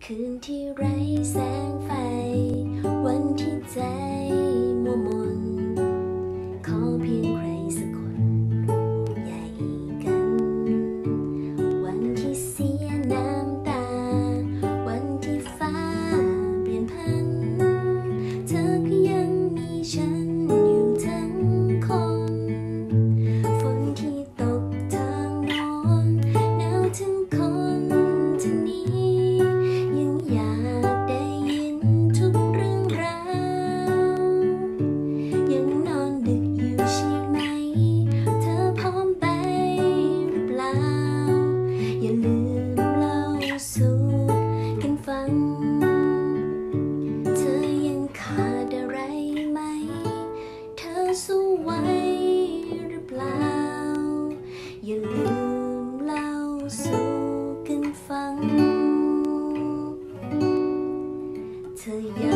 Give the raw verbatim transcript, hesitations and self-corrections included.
คืนที่ไร้แสงไฟวันที่ใจมัวมนขอเพียงใครสักคนห่วงใยกันวันที่เสียน้ำตาวันที่ฟ้าเปลี่ยนพันเธอก็ยังมีฉันอยู่ทั้งคนฝนที่ตกทางโน้นหนาวถึงคนที่นี้อยากได้ยินทุกเรื่องราวยังนอนดึกอยู่ใช่ไหมเธอพร้อมไปหรือเปล่าอย่าลืมเล่าสู่กันฟังเธอยังขาดอะไรไหมเธอสู้ไหวหรือเปล่าอย่าลืมเล่าสู่กันฟังเธอ